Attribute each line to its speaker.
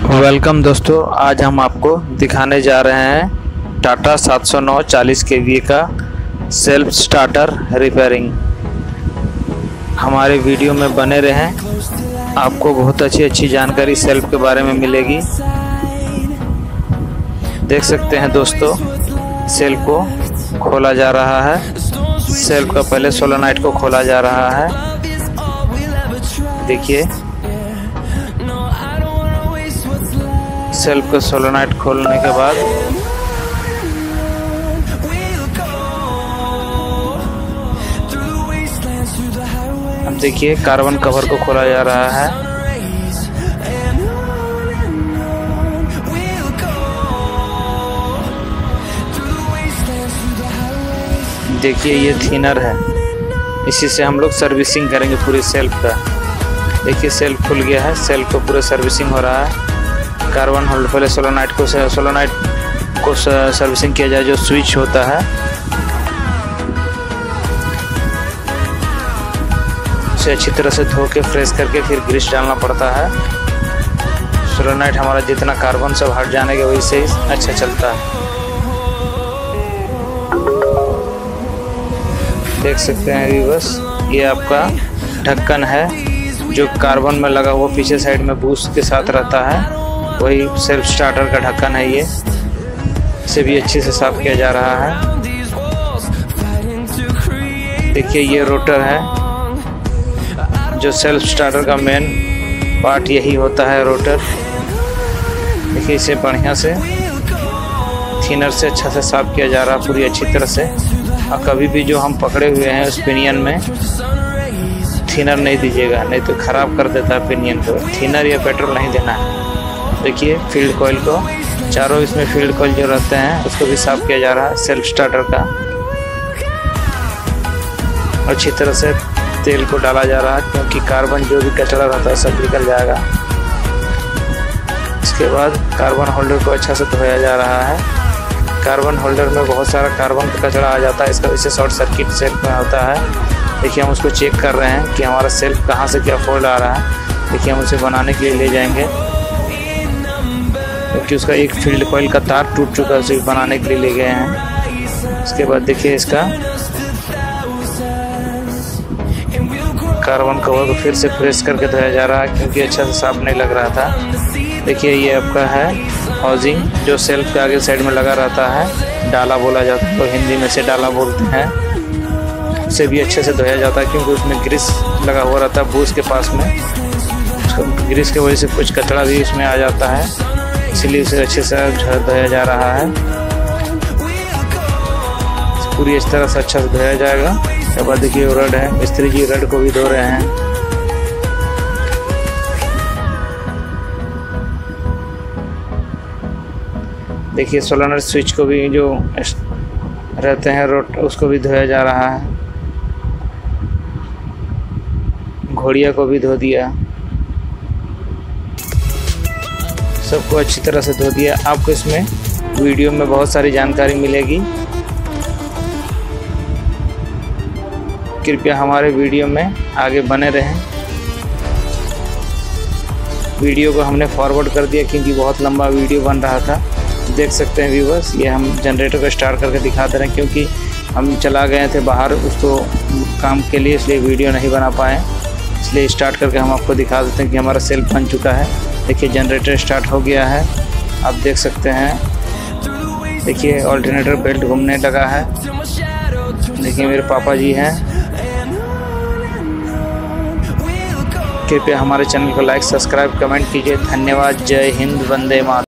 Speaker 1: Welcome दोस्तों, आज हम आपको दिखाने जा रहे हैं टाटा 709 40 kVA का सेल्फ स्टार्टर रिपेयरिंग। हमारे वीडियो में बने रहें, आपको बहुत अच्छी जानकारी सेल्फ के बारे में मिलेगी। देख सकते हैं दोस्तों, सेल्फ को खोला जा रहा है। सेल्फ का पहले सोलेनॉइड को खोला जा रहा है। देखिए, सेल्फ का सोलेनॉइड खोलने के बाद अब देखिए कार्बन कवर को खोला जा रहा है। देखिए, ये थिनर है, इसी से हम लोग सर्विसिंग करेंगे पूरी सेल्फ का। देखिए, सेल्फ खुल गया है, सेल्फ को पूरा सर्विसिंग हो रहा है। कार्बन होल्डर पहले सोलेनॉइड को सर्विसिंग किया जाए, जो स्विच होता है उसे अच्छी तरह से धो के फ्रेश करके फिर ग्रीस डालना पड़ता है। सोलेनॉइड हमारा जितना कार्बन सब हट जाने के वही से अच्छा चलता है। देख सकते हैं व्यूअर्स, ये आपका ढक्कन है जो कार्बन में लगा हुआ पीछे साइड में बूस्ट के साथ रहता है, वही सेल्फ स्टार्टर का ढक्कन है। ये इसे भी अच्छे से साफ किया जा रहा है। देखिए, ये रोटर है जो सेल्फ स्टार्टर का मेन पार्ट यही होता है, रोटर। देखिए, इसे बढ़िया से थिनर से अच्छा से साफ किया जा रहा है पूरी अच्छी तरह से। और कभी भी जो हम पकड़े हुए हैं उस पिनियन में थिनर नहीं दीजिएगा, नहीं तो ख़राब कर देता है पिनियन को। थिनर या पेट्रोल नहीं देना है। देखिए, फील्ड कॉइल को चारों इसमें फील्ड कॉइल जो रहते हैं उसको भी साफ किया जा रहा है सेल्फ स्टार्टर का। अच्छी तरह से तेल को डाला जा रहा है, क्योंकि कार्बन जो भी कचरा रहता है सब निकल जाएगा। इसके बाद कार्बन होल्डर को अच्छा से धोया जा रहा है। कार्बन होल्डर में बहुत सारा कार्बन का कचरा आ जाता है, इसका वजह से शॉर्ट सर्किट सेल्फ में होता है। देखिए, हम उसको चेक कर रहे हैं कि हमारा सेल्फ कहाँ से क्या फॉल्ट आ रहा है। देखिए, हम उसे बनाने के लिए ले जाएंगे, क्योंकि उसका एक फील्ड कॉइल का तार टूट चुका है, उसे बनाने के लिए ले गए हैं। इसके बाद देखिए, इसका कार्बन कवर को फिर से फ्रेश करके धोया जा रहा है, क्योंकि अच्छा से साफ नहीं लग रहा था। देखिए, ये आपका है हाउसिंग जो सेल्फ के आगे साइड में लगा रहता है, डाला बोला जाता है, तो हिंदी में से डाला बोलते हैं। उसे भी अच्छे से धोया जाता है, क्योंकि उसमें ग्रीस लगा हुआ रहता है बूस के पास में। ग्रीस की वजह से कुछ कचरा भी इसमें आ जाता है, इसलिए उसे अच्छे से धोया जा रहा है। पूरी इस तरह से अच्छा से धोया जाएगा। उसके बाद देखिए, रड है, मिस्त्री जी रड को भी धो रहे हैं। देखिए, सोलेनॉइड स्विच को भी जो रहते हैं रोट, उसको भी धोया जा रहा है। घोड़िया को भी धो दिया, सबको अच्छी तरह से धो दिया। आपको इसमें वीडियो में बहुत सारी जानकारी मिलेगी। कृपया हमारे वीडियो में आगे बने रहें। वीडियो को हमने फॉरवर्ड कर दिया, क्योंकि बहुत लंबा वीडियो बन रहा था। देख सकते हैं व्यूअर्स, ये हम जनरेटर को स्टार्ट करके दिखा दे रहे हैं, क्योंकि हम चला गए थे बाहर उसको काम के लिए, इसलिए वीडियो नहीं बना पाए। इसलिए स्टार्ट करके हम आपको दिखा देते हैं कि हमारा सेल्फ बन चुका है। देखिए, जनरेटर स्टार्ट हो गया है, आप देख सकते हैं। देखिए, ऑल्टरनेटर बेल्ट घूमने लगा है। देखिए, मेरे पापा जी हैं। कृपया हमारे चैनल को लाइक, सब्सक्राइब, कमेंट कीजिए। धन्यवाद। जय हिंद, वंदे मातरम।